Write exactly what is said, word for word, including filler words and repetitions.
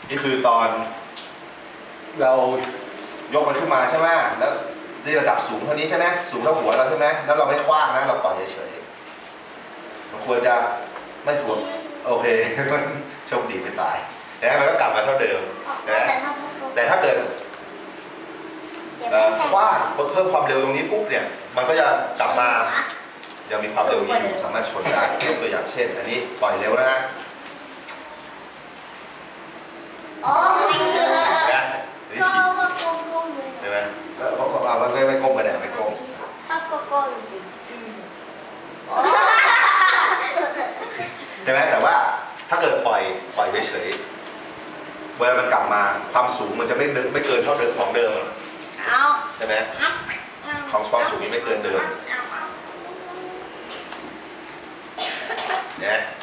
นี่คือตอนเรายกมันขึ้นมาใช่ไหมแล้วในระดับสูงเท่านี้ใช่ไหมสูงเท่าหัวเราใช่ไหมแล้วเราไม่คว้างนะเราปล่อยเฉยๆมันควรจะไม่ถูกโอเคมันโชคดีไม่ตายนะมันก็กลับมาเท่าเดิมนะแต่ถ้าเกิดคว้างเพิ่มความเร็วตรงนี้ปุ๊บเนี่ยมันก็จะกลับมายังมีความเร็วนี้อยู่สามารถชนได้ยกตัวอย่างเช่นอันนี้ปล่อยเร็วแล้วนะโอ้ยนะนี่ฉีดใช่ไหมแล้วเอาเอาไม่ไม่ก้มไปไหนไม่ก้มถ้าก็ก้มสิใช่ไหมแต่ว่าถ้าเกิดปล่อยปล่อยเฉยๆเวลามันกลับมาความสูงมันจะไม่เดินไม่เกินเท่าเดิมของเดิมใช่ไหมของความสูงยังไม่เกินเดิมเนี่ย